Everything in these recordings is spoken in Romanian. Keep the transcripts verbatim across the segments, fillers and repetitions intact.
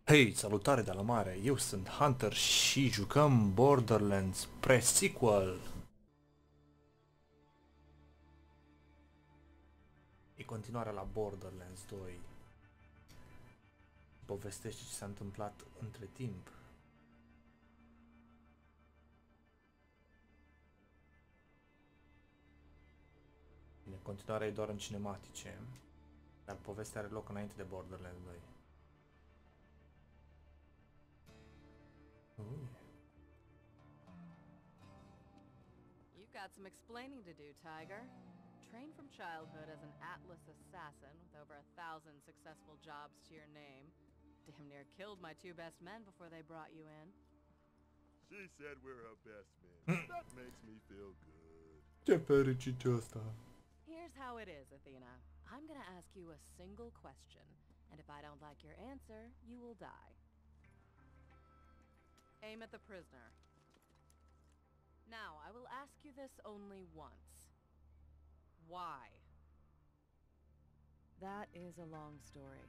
Hei, salutare de la mare, eu sunt Hunter și jucăm Borderlands pre-sequel. E continuarea la Borderlands doi. Povestește ce s-a întâmplat între timp. Bine, continuarea e doar în cinematice, dar povestea are loc înainte de Borderlands doi. Uh. You've got some explaining to do, Tiger. Trained from childhood as an Atlas assassin with over a thousand successful jobs to your name. Damn near killed my two best men before they brought you in. She said we're her best men. That makes me feel good. Ce fericit ăsta. Here's how it is, Athena. I'm gonna ask you a single question, and if I don't like your answer, you will die. Aim at the prisoner. Now, I will ask you this only once. Why? That is a long story.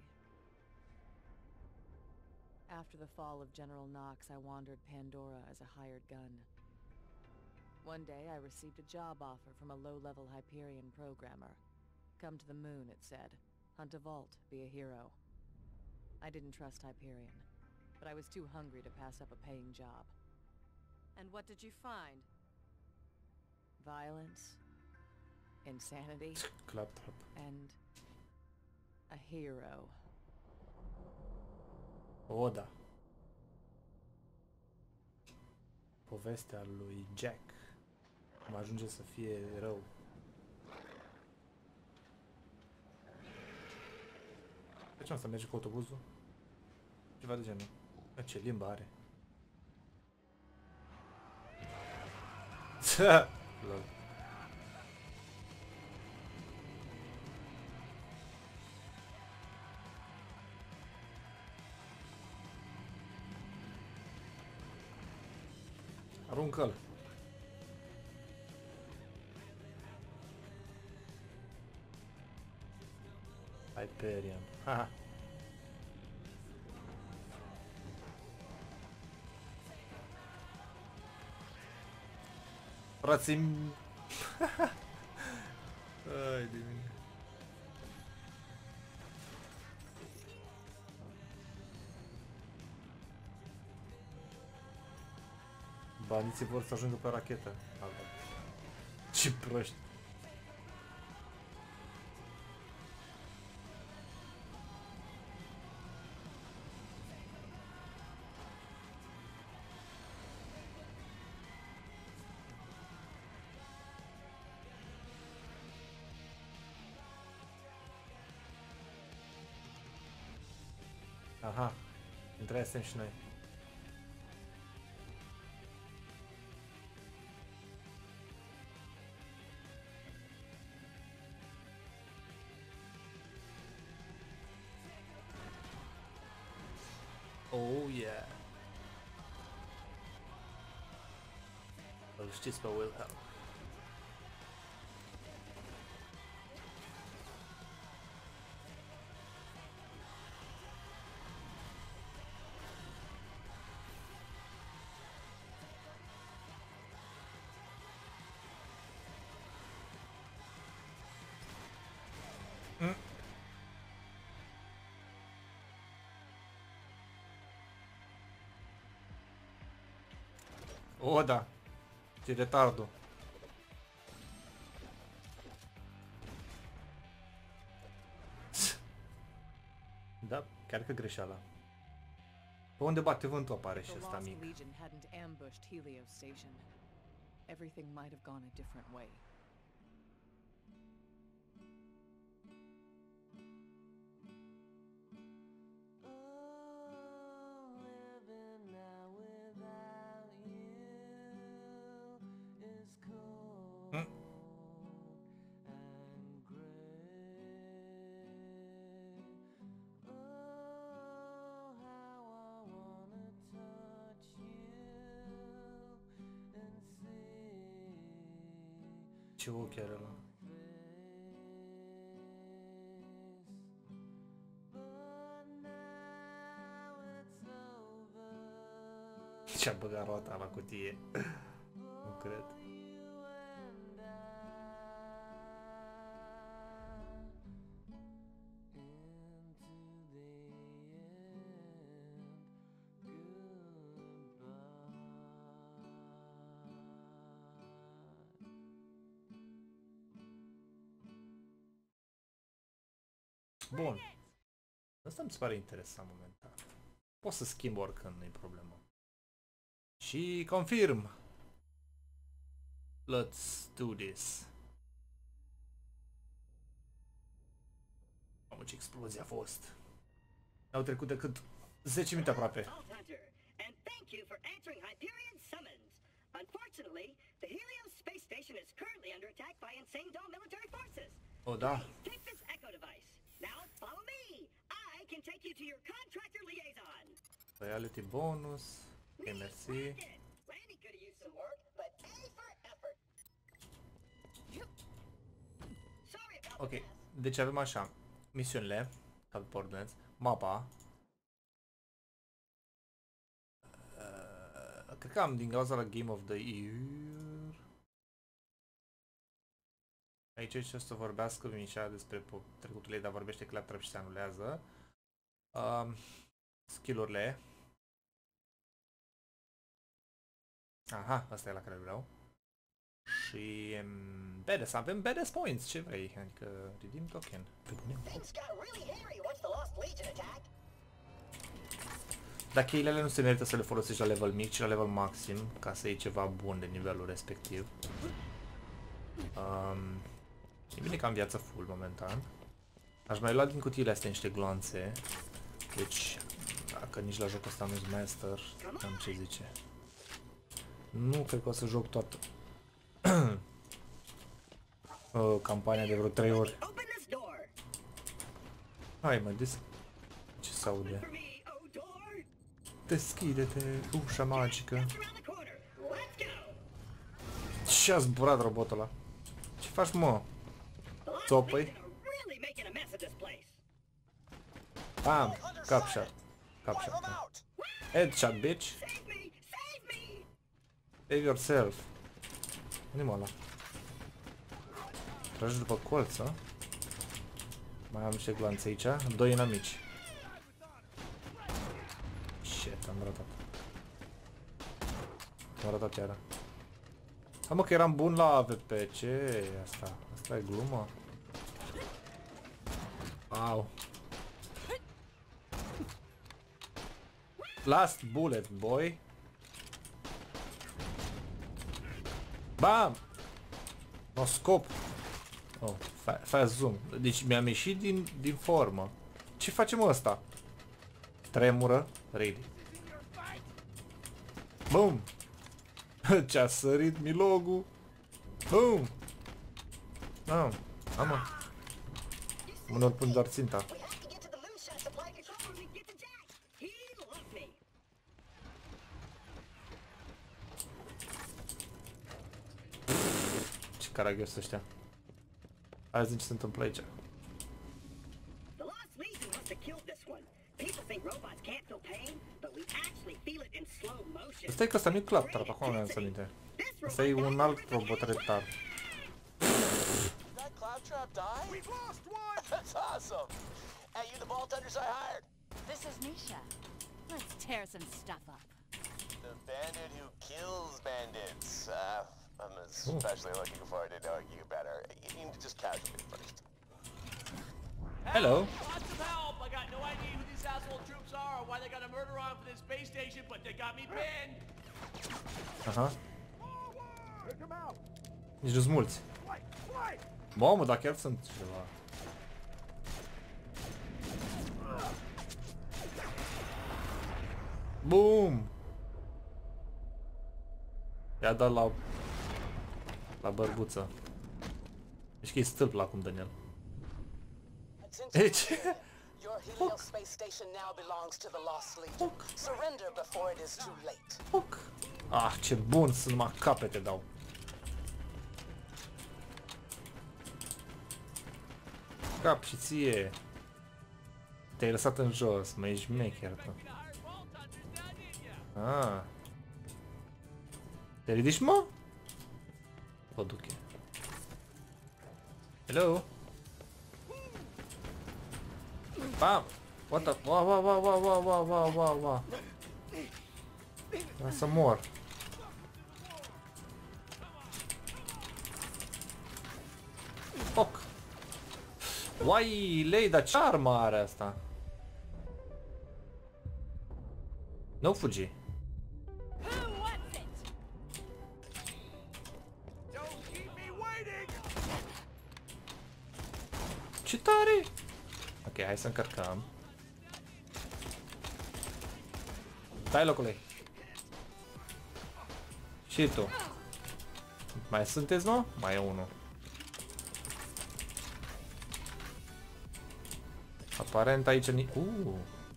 After the fall of General Knox, I wandered Pandora as a hired gun. One day, I received a job offer from a low-level Hyperion programmer. Come to the moon, it said. Hunt a vault, be a hero. I didn't trust Hyperion, but I was too hungry to pass up a paying job. And what did you find? Violence, insanity, Claptrap. and a hero. O, da. Povestea lui Jack. Cum ajunge să fie rău. De ce nu să merge cu autobuzul? Ceva de genul. Bă, ce limbă are. Lol. Aruncă-l. Hyperion. Haha. Frații-mi... Ai de mine. Bandiții vor să ajungă pe rachetă. Ce proști. Aha, între aia suntem și noi. Oh yeah. Îl știți pe Wilhelm. Mm. O, da. Ce retardul. Da, chiar că greșeala. Pe unde bate vântul apare și The ăsta Lost mic. Legion hadn't ambushed Helios Station. Everything might have gone a different way. Mm. Ce ochi are ăla? Și-a băgat roata la cutie. Nu cred. Bun. Asta mi se pare interesant momentan. Pot să schimb oricând, nu-i problemă. Și confirm. Let's do this. Mamă, ce explozie a fost. Au trecut decât zece minute aproape. And thank you for answering Hyperion's summons. Unfortunately, the Helios space station is currently under attack by Insane Dome military forces. Oh, da. Take this echo device. Now follow me. I can take you to your contractor liaison. Royalty bonus. Ok, mersi. Randy could have used some work, but A for effort. Sorry about Ok, the mess. deci avem așa. Misiunile. Ordonanțe. Mapa. Uh, cred că am din cauza la Game of the Year. Aici ce o să vorbească Mișa despre trecutul ei, dar vorbește claptrap și se anulează. Uh, Skill-urile. Aha, asta e la care vreau. Și um, badass, avem badass points, ce vrei? Adică redeem token. Things got really hairy once the Lost Legion attacked. Dar cheile nu se merită să le folosești la level mic, ci la level maxim, ca să iei ceva bun de nivelul respectiv. Um, e bine că am viață full momentan. Aș mai lua din cutiile astea niște gloanțe. Deci, dacă nici la jocul ăsta nu-s master, am ce zice. Nu cred că o să joc toată uh, campania de vreo trei ori. Open this door. Hai mă, des... ce se aude? For me, oh door. Deschide-te, ușa magică. Just around the corner. Let's go. Și-a zburat robotul ăla. Ce faci, mă? The Lost Țopăi. Legion are really making a mess of this place. Bam! Capshot. Capshot. Headshot, bitch. Save me! Save me! Save yourself. Unde mă ăla? Tragi după colț, a? Mai am niște glanțe aici. Doi inamici. Shit, am ratat. Am ratat iară. Ha, mă, că eram bun la A V P. Ce e asta? Asta e glumă? Wow. Last bullet, boy. Bam! No scop. Oh, fa fast zoom. Deci mi-am ieșit din, din formă. Ce facem ăsta? Tremură. Ready. Boom! Ce-a sărit Milogu. Boom! Ah, amă. Mă pun doar ținta. We have to get to the moonshot supply control room and get to Jack. He loves me. Ce caragios ăștia. Hai zi ce se întâmplă aici. The Lost Legion must have killed this one. People think robots can't feel pain, but we actually feel it in slow motion. Stai că ăsta nu e claptrap, acum mi-am să aminte. Asta e un alt robot retard. That claptrap died? We've lost one! That's awesome! Hey, you the Vault Hunters I hired? This is Nisha. Let's tear some stuff up. The bandit who kills bandits. Uh, I'm especially looking forward to knowing you better. You need to just casually first. Hello. Lots of help! I got no idea who these asshole troops are or why they got a murder on for this space station, but they got me pinned! Aha. Nici nu-s mulți. Mamă, dar chiar sunt ceva. Boom! I-a dat la... la bărbuță. Deci că e stâlp la cum Daniel. Deci... Your Helios space station now belongs to the Lost Legion. Surrender before it is too late. Fuck. Ah, ce bun sunt, numai capete dau. Cap și ție. Te-ai lăsat în jos, mă ești mecher tu. Ah. Te ridici, mă? O duc eu. Hello? Bam! What the... Wow, wow, wow, wow, wow, wow, wow, wow, wow. Vreau să mor. Foc! Uai, lei, dar ce armă are asta? Nu fugi. Ce tare! Ok, hai să încărcăm. Stai, locule. Și tu. Mai sunteți, nu? Mai e unul. Aparent aici ni... Uuu.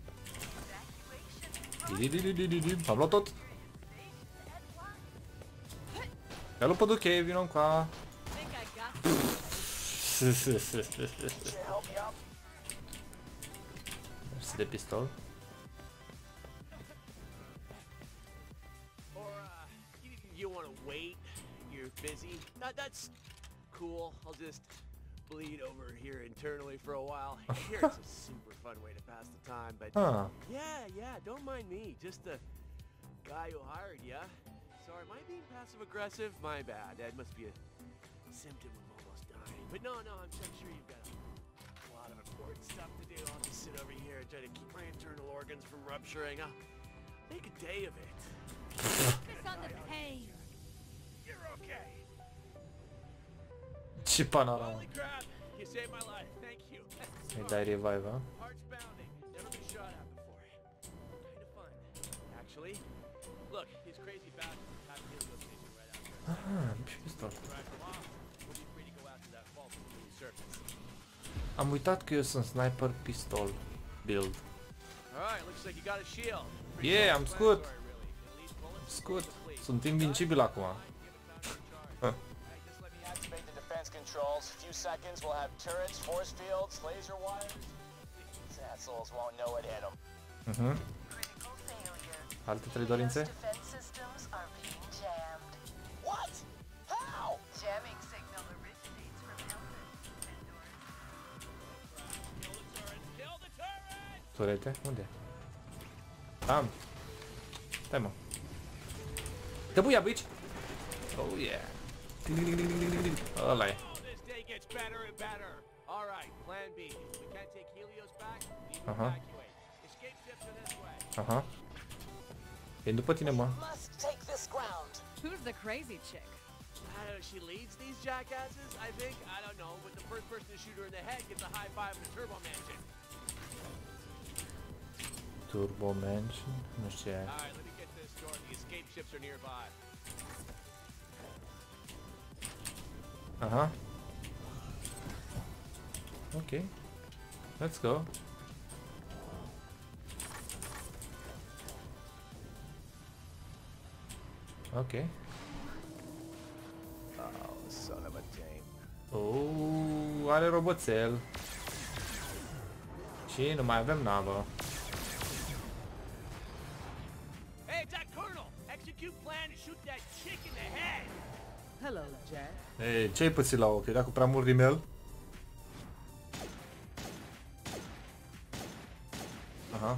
Am luat tot. Ia lu pe duchei, vino încoa. Mersi de pistol. Or, uh, you, you want to wait? You're busy? That, that's cool. I'll just bleed over here internally for a while. I hear it's a super fun way to pass the time, but Ah. yeah, yeah, don't mind me. Just the guy who hired ya. Sorry, am I being passive aggressive? My bad. That must be a symptom of almost dying. But no, no, I'm, I'm sure you've got a lot of important stuff to do. I'll just sit over here and try to keep my internal organs from rupturing. I'll make a day of it. Focus on the pain. You're okay. Ce panorama. Holy crap! You saved my life. Thank you. Îi dai revive, ha? Heart's pounding. Never been shot at before. Kind of fun. Actually, look, these crazy bastards have a helios station right out there. Ah, și pistol. Drive them off. We'll be free to go after that vault from the surface. Am uitat că eu sunt sniper pistol build. Alright, looks like you got a shield. Pretty Yeah, am scut. self-explanatory, really. At least bullets and Scut. complete. Sunt invincibil acum. Give it time to recharge. Hey, just let me activate the defense controls. A few seconds, we'll have turrets, force fields, laser wires. These assholes won't know what hit them. Mhm. Critical failure. Alte trei dorințe? Defense systems are being jammed. What? How? Jamming signal originates from Elden. Kill the turret! Kill the turret! Turete? Unde? Am. Stai, mă. Te buia, bitch! Oh, yeah. Ăla e. Oh, this day gets better and better. All right, plan B. We can't take Helios back. We need to Uh-huh. evacuate. Escape ships are this way. Aha. E după tine, mă. Must take this ground. Who's the crazy chick? I don't know, she leads these jackasses, I think? I don't know, but the first person to shoot her in the head gets a high five in the turbo mansion. Turbo Mansion? Nu știu ce e. All right, let me get this door. The escape ships are nearby. Aha. Ok. Let's go. Ok. Oh, son of a dame. Oh, are roboțel. Și nu mai avem navă. Hey, it's that colonel! Execute plan to shoot that chick in the head! Hello, Jack. Ei, ce-ai pățit la ochi? Era cu prea mult rimel? Aha.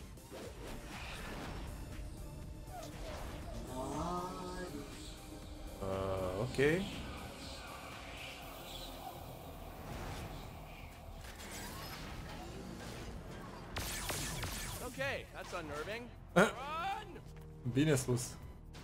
Uh, ok. Okay, that's unnerving. Uh. Run! Bine spus.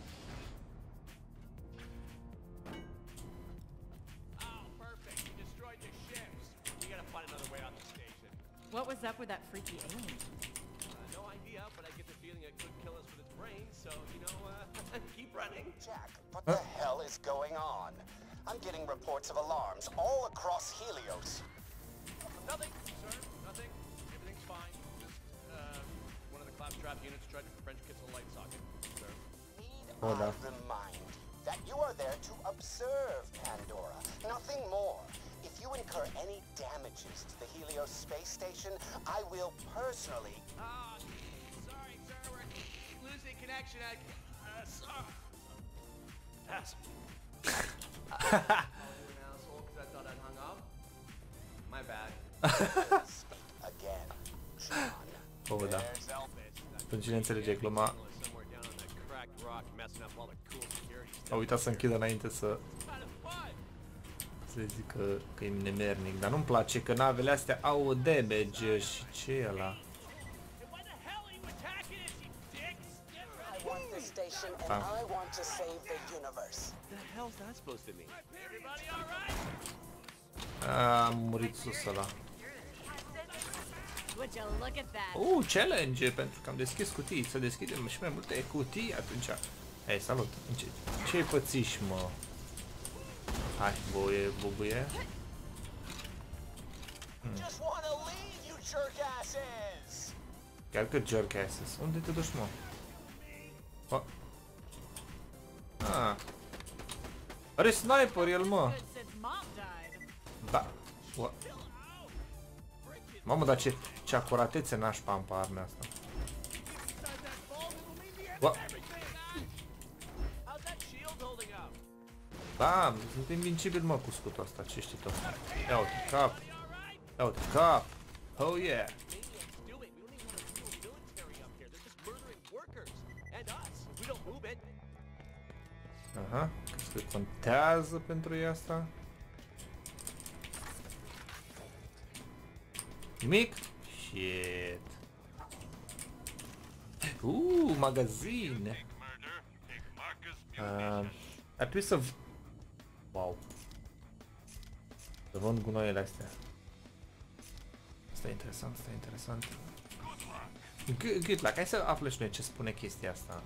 Oh, perfect. You destroyed the ships. We gotta find another way out the station. What was up with that freaky alien? Uh, no idea, but I get the feeling it could kill us with its brains, so, you know, uh, keep running. Jack, what the hell is going on? I'm getting reports of alarms all across Helios. Nothing, sir. Nothing. Everything's fine. Just, uh, one of the claptrap units tried to French kiss a light socket, sir. Need Hold I on. remind that you are there to observe Pandora, nothing more. If you incur any damages to the Helios space station, I will personally... Ah, sorry, sir. We're losing connection. I, uh, sorry. Pass. Called you an asshole because I thought I'd hung up. My bad. Again, John. Oh, da. There's Elvis. Pentru cine înțelege gluma, Somewhere down on that cracked rock, messing up all the cool security stuff. a uitat să închidă înainte să, Kind of fun. să zic că, că e nemernic. Dar nu-mi place că navele astea au damage și ce e ăla? And why the hell are you attacking us, you dicks? Get ready. I want this station and Ah. I want to save the universe. The hell's that supposed to mean? Everybody all right? A, am murit sus ăla. Would you look at that? Uh, challenge, pentru că am deschis cutii. Să deschidem și mai multe cutii atunci. Hei, salut! Ce, ce-ai pățiși, mă? Hai, boie, bubuie. Just want to leave, you jerkasses! Chiar că jerkasses. Unde te duci, mă? Oh. Ah. Are sniper el, mă! Good since mom died. Da. Ua. Mamă, dar ce, ce acuratețe nașpa am pe armea asta. Ua. How's that shield holding up? Da, sunt invincibil, mă, cu scutul ăsta, ce știi tu? Ia uite, cap. Ia uite, cap. Oh, yeah. Maniacs do it. We don't even have a real military up here. They're just murdering workers. And us. If we don't move it. Aha, crezi că contează pentru ei asta? Nimic? Shit. Uuu, magazin. Uh, ar trebui să... v- Wow. Să vând gunoaiele astea. Asta e interesant, asta e interesant. Good, good luck. Hai să aflăm și noi ce spune chestia asta.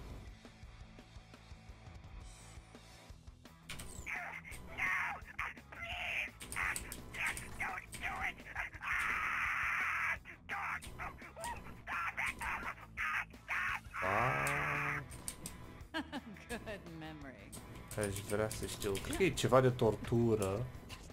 Good memory. Aș vrea să știu. Cred că e ceva de tortură.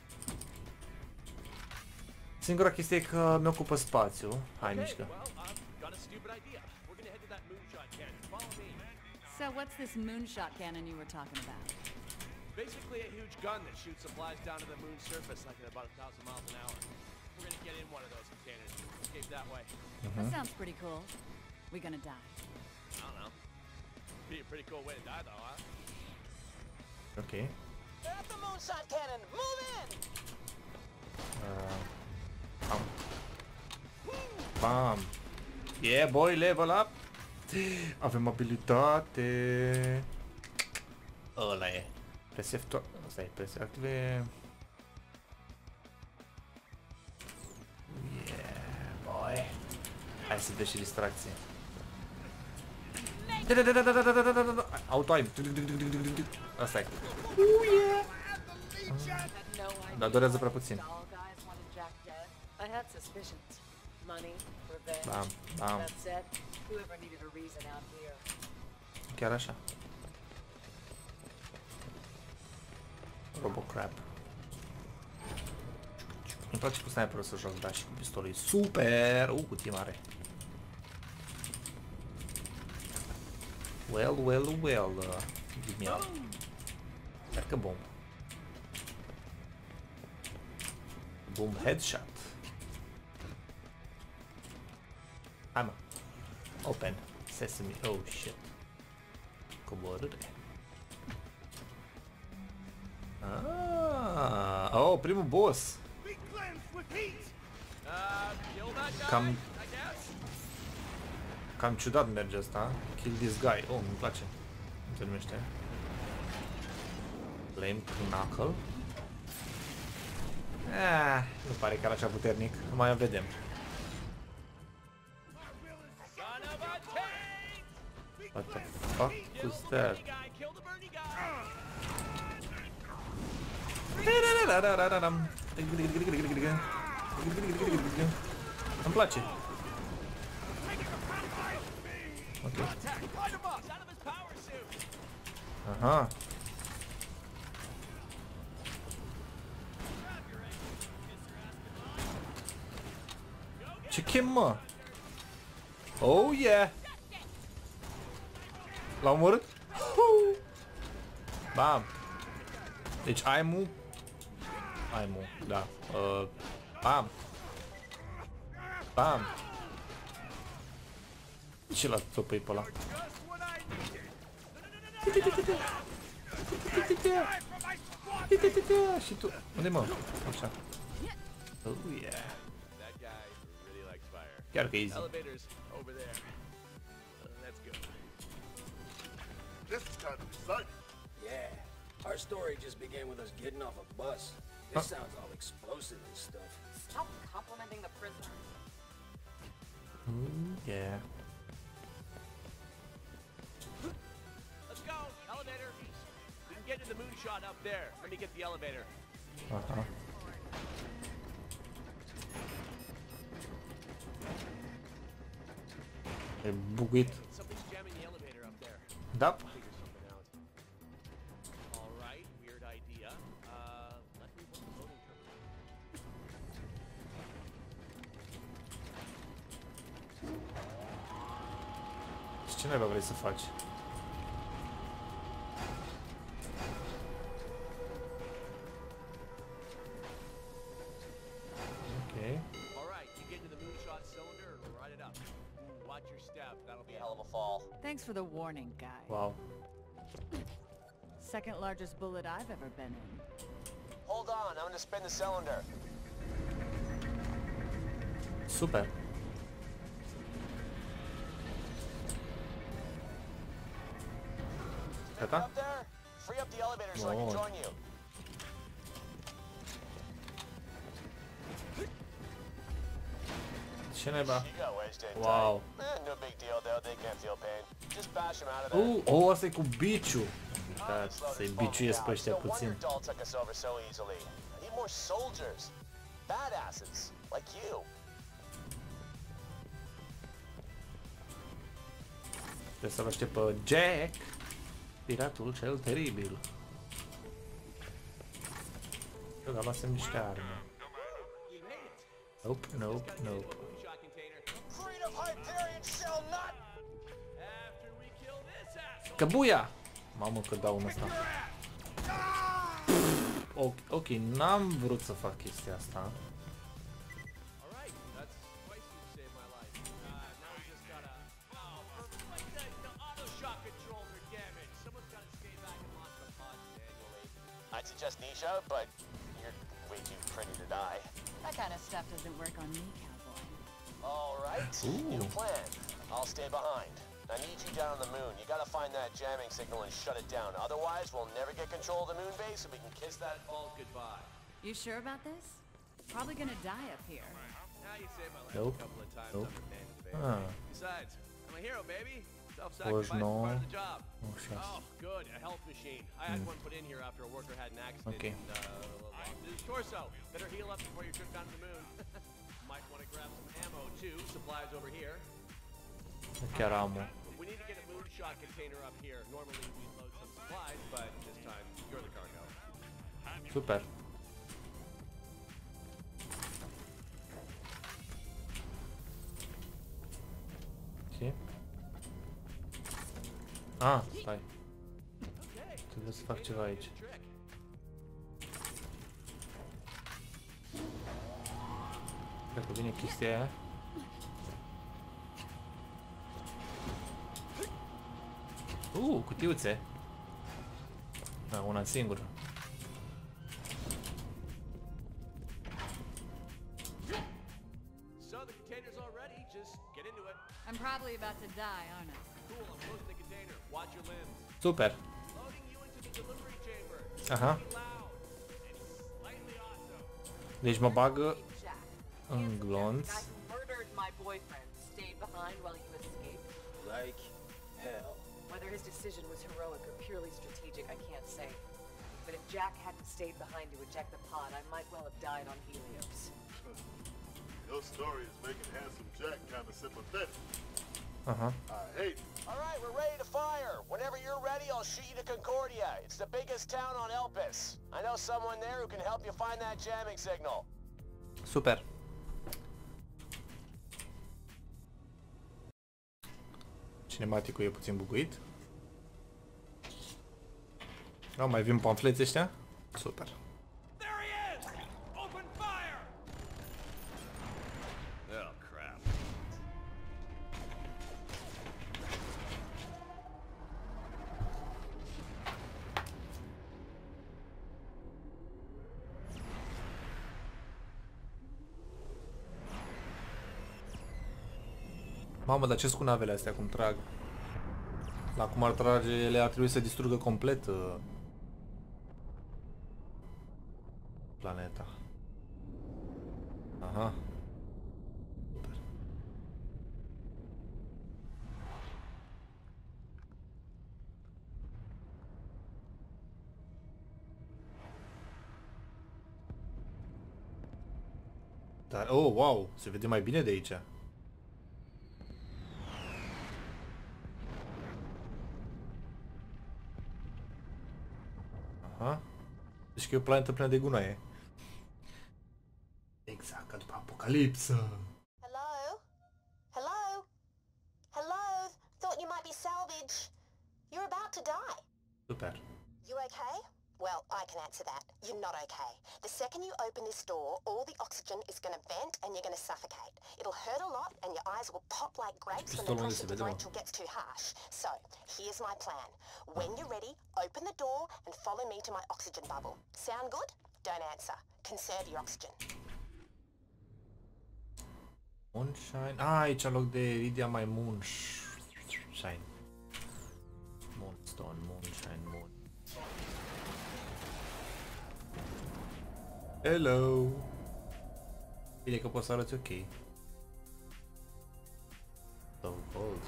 Singura chestie e că mi ocupă spațiu. Hai, Okay, mișcă. well, I've got a stupid idea. We're gonna head to that moonshot cannon. Follow me. So what's this moonshot cannon you were talking about? Basically a huge gun that shoots supplies down to the moon's surface like at about a thousand miles an hour. We're gonna get in one of those containers. Escape that way. That sounds pretty cool. We gonna die? I don't know. Be a pretty cool way to die though, huh? Ok. They're at the moonshot cannon! Move in! Uh, bam. Bam. Yeah, boy, level up. Avem abilitate. Ăla e. Presef to... Asta e, presef active. Yeah, boy. Hai să dea și distracție. Auto-aim. Asta e. Dar durează prea puțin. All guys wanted Jack dead. I had suspicions. Money, revenge. Bam, bam. That's it. Whoever needed a reason out here. Chiar așa. Robocrab. Îmi place cu sniperul să joc, da, și cu pistolul e super! Uh, cutie mare. Well, well, well. Uh, give me up. Chiar că bomb. Boom headshot. Hai, mă. Open. Sesame. Oh, shit. Coborâre. Ah, oh, primul boss. Uh, kill that guy, Cam, I guess? cam ciudat merge asta. Kill this guy. Oh, îmi place. Cum se numește? Flame Knuckle. Ah, nu pare chiar așa puternic. Mai o vedem. Son of a tank! What the fuck was that? Bernie guy, kill the Bernie guy! Îmi place. Ok. Attack! Find him boss! Out of his power suit! Aha. Ce chem, mă? Oh, yeah! L-a omorât? Bam! Deci aimu... Aimu, da. Uh, bam! Bam! Ce l-a topit pe ăla? Și tu... Unde mă? Așa. Oh, yeah. That guy really likes fire. Chiar că easy. Elevators over there. Uh, let's go. This is kind of exciting. Yeah, our story just began with us getting off a bus. This sounds all explosive and stuff. Stop complimenting the prisoners. Mm, yeah. Let's go. Elevator. We can get to the moonshot up there. Let me get the elevator. Aha. E buguit. Something's jamming the elevator up there. Da. Figure something out. All right, weird idea. Uh, let me look at the loading terminal. Și ce naiba vrei să faci? Ok. All right, you get to the moonshot cylinder and ride it up. Ooh, watch your step. That'll be a Hell of a fall. Thanks for the warning, guy. Wow. Second largest bullet I've ever been in. Hold on, I'm gonna spin the cylinder. Super. Make it Gata? up there? Free up the elevator so I can Bun. join you. Ce naiba? You got wedged in Wow. tight. Eh, no big deal though, they can't feel pain. Just bash them out of there. Uh, oh, asta e cu biciu. Oh, Da, this load să-i is foaming biciuiesc out. pe ăștia No wonder puțin. Dahl took us over so easily. I need more soldiers. Badasses. Like you. Trebuie să-l aștept pe Jack, piratul cel teribil. Eu dar luasem niște arme. Nope, nope, nope. moonshot container. Freedom Hyperion shall not. After we kill this asshole. Căbuia! Mamă că dau în ăsta. Ok, ok, n-am vrut să fac chestia asta. All right, that's twice you've saved my life. Uh, now we just gotta. Oh, for like the, the auto shock controls are damaged. Someone's gotta stay back and launch the pods manually. I'd suggest Nisha, but you're way too pretty to die. That kind of stuff doesn't work on me, cowboy. All right, Ooh. new plan. I'll stay behind. I need you down on the moon. You gotta find that jamming signal and shut it down. Otherwise, we'll never get control of the moon base and we can kiss that All goodbye. You sure about this? Probably gonna die up here. Now you saved my life Nope. a couple of times. Nope. I'm a man of favor. Ah. Besides, I'm a hero, baby. Pois Self-sacrifice is não. part of the job. Așa. Oh, good. A health machine. I had one put in here after a worker had an accident Okay. and uh, lost his torso. Better heal up before your trip down to the moon. Might want to grab some ammo too. Supplies over here. Chiar am o. We need to get a moonshot container up here. Normally we load some supplies, but this time you're the cargo. Super. Ce? Ah, stai. Trebuie să fac ceva aici. Trick. Cred că vine chestia aia. Uh, cutiuțe. Da, una singură. So the container's all ready. Just get into it. I'm probably about to die, aren't I? Cool. I'm closing the container. Watch your limbs. Super. Loading you into the delivery chamber. It's Aha. gonna be loud and slightly awesome. Deci mă bagă Jack. în glonț. The guy who murdered my boyfriend stayed behind while you escaped. Like hell. Whether his decision was heroic or purely strategic, I can't say. But if Jack hadn't stayed behind to eject the pod, I might well have died on Helios. Your story is making Handsome Jack kind of sympathetic. Aha. I hate it. All right, we're ready to fire. Whenever you're ready, I'll shoot you to Concordia. It's the biggest town on Elpis. I know someone there who can help you find that jamming signal. Super. Cinematicul e puțin buguit. Nu, mai vin pamfleți ăștia? Super. Mamă, dar ce-s cu navele astea, cum trag? La cum ar trage, ele ar trebui să distrugă complet uh, planeta. Aha. Super. Dar, oh, wow, se vede mai bine de aici. Aha. Deci că e o planetă plină de gunoaie. Exact ca după apocalipsă. Hello? Hello? Hello? Thought you might be salvage. You're about to die. Super. You okay? Well, I can answer that. You're not okay. The second you open this door, all the oxygen is going to vent and you're going to suffocate. It'll hurt a lot and your eyes will pop like grapes when the pressure differential gets too harsh. So, here's my plan. When you're ready, open the door and follow me to my oxygen bubble. Sound good? Don't answer. Conserve your oxygen. Moonshine. Ah, aici în loc de Iridia mai Moonshine. Moonstone, Moonshine, Moon. Hello. Bine că poți să arăți ok. So cold.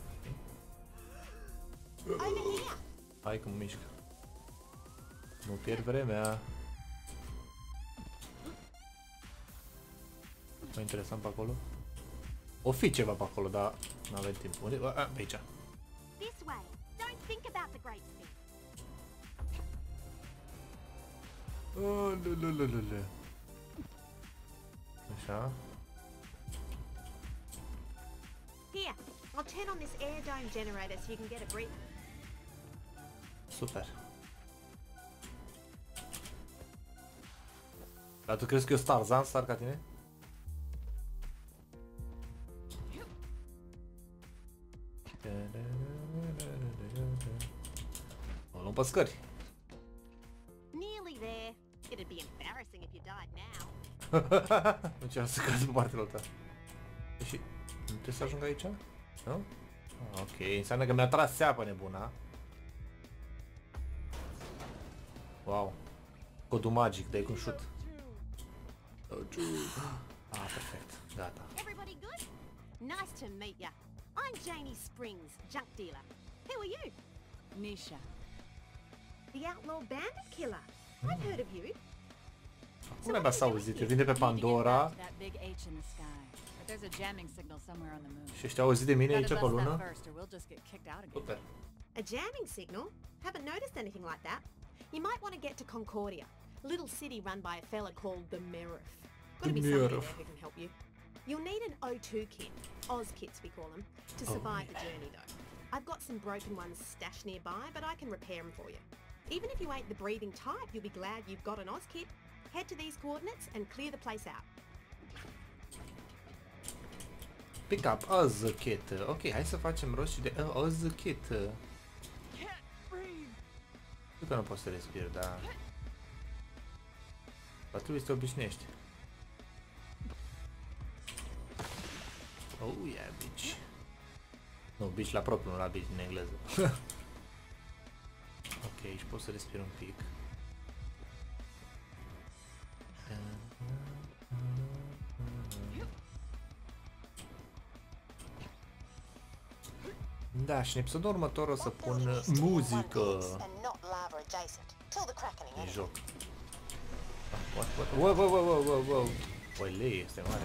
Hai că mă mișcă. Nu pierd vremea. Mai interesant pe acolo. O fi ceva pe acolo, dar nu avem timp. Unde? A, pe aici. This way. Don't think about the great thing. Oh, le, le, le, le, le. Așa. Here, I'll turn on this air dome generator so you can get a breather. Super. Dar tu crezi că eu sunt Tarzan, star ca tine? O luăm pe scări. Nearly there. It'd be embarrassing if you died now. Deci am să caz pe partea alta. Și nu trebuie să ajung aici? Nu? Ah, ok, înseamnă că mi-a tras seapă nebuna. Wow. Codul magic, dai cu un șut. Ah, perfect. Gata. Everybody good? Nice to meet ya. I'm Janie Springs, junk dealer. Who are you? Nisha. The outlaw bandit killer. I've heard of you. Cum ai să auzit? Vine pe Pandora. That big H in the sky. But there's a jamming signal somewhere on the moon. Și ăștia au auzit de mine aici Gotta pe bust that lună? first or we'll just get kicked out again. Super. A jamming signal? Haven't noticed anything like that. You might want to get to Concordia, a little city run by a fella called the Merif. Gotta be somebody there who can help you. You'll need an O two kit, Oz kits we call them, to survive the journey though. I've got some broken ones stashed nearby, but I can repair them for you. Even if you ain't the breathing type, you'll be glad you've got an Oz kit. Head to these coordinates and clear the place out. Pick up Oz kit. Ok, hai să facem rost și de uh, Oz kit. Știu că nu poți să respiri, dar... Dar trebuie să te obișnuiești. Oh, yeah, bitch. Nu, bitch la propriu, nu la bitch în engleză. Ok, aici pot să respir un pic. Da, și în episodul următor o să pun muzică. E joc. What, what, wow, wow, wow, wow, wow, wow. Băi, lei este mare.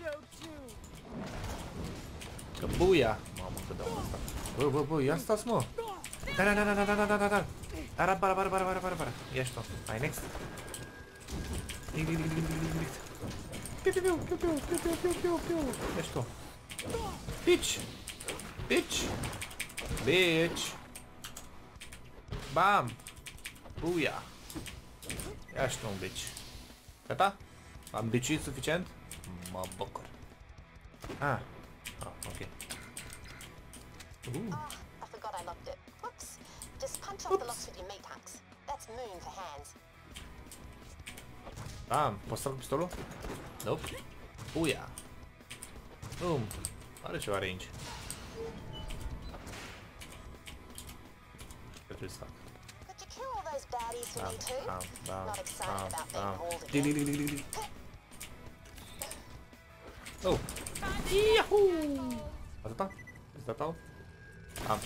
Că buia! Mamă, că dau asta. Bă, bă, bă, ia stați, mă! Da, da, da, da, da, da, da, da, da. Ara, bara, bara, bara, bara, bara, bara. Ia și tu. Hai, next. Piu, piu, piu, piu, piu, piu, piu, piu, piu. Ia și tu. Bitch! Bitch! Bitch! Bam! Buia! Ia și tu un bici. Gata? Am biciuit suficient? Mă bucur. Ah, ah ok. Uh. Oh, I forgot I locked it. Whoops. Just punch off the locks with your meat hooks. That's moon for hands. Ah, poți să trag pistolul? Nope. Buia! Bum! Are ceva range. Ce trebuie să fac? Could you kill all those baddies for me too? Bam, bam, Not excited bam, about being bam. hauled Dig, dig, again. dig, dig, dig. Oh! Yahoo! Atâta? Este atâta? Am.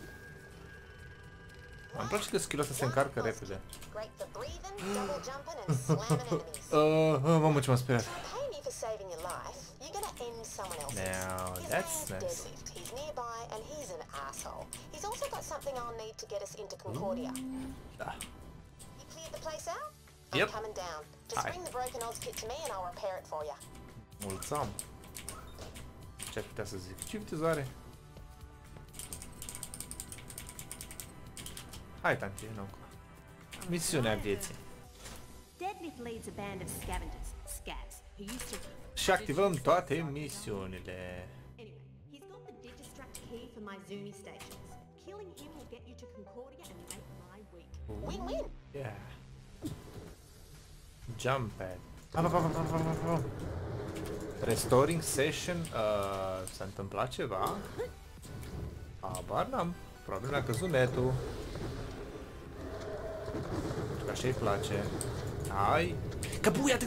Îmi place că skill-ul ăsta se încarcă repede. Great for breathing, double jumping and slamming enemies. Uh, uh, mamă, ce m-am speriat. Pay me for saving your life. You're gonna end someone else's. Now, His that's name's nice. Deadlift. He's nearby and he's an asshole. He's also got something I'll need to get us into Concordia. Da. You cleared the place out? Yep. I'm coming down. Just Hai. bring the broken odds kit to me and I'll repair it for you. Mulțam. Ce ar putea să zic? Ce vitezare? Hai, tanti, nu. Misiunea vieții. Deadlift leads a band of scavengers, scavs, who used to... Și activăm toate misiunile. Anyway, he's got the Digistruct key for my Zuni stations. Killing him will get you to Concordia and make my week. Win-win. Yeah. Jump pad. Am, am, am, am, am, am. Restoring session. Uh, S-a întâmplat ceva? Habar n-am. Probabil mi-a căzut netul. Că așa-i place. Hai! Că buia!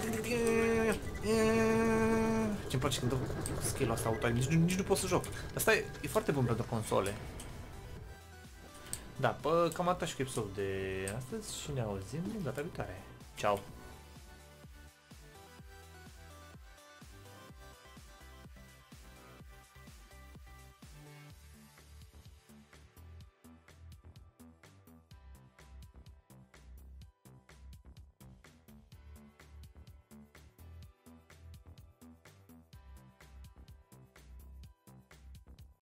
Ce-mi place când dau skill-ul ăsta auto, nici, nici nu pot să joc. Asta e, e foarte bun pentru console. Da, pă, cam atât și cu episodul de astăzi și ne auzim data viitoare. Ciao!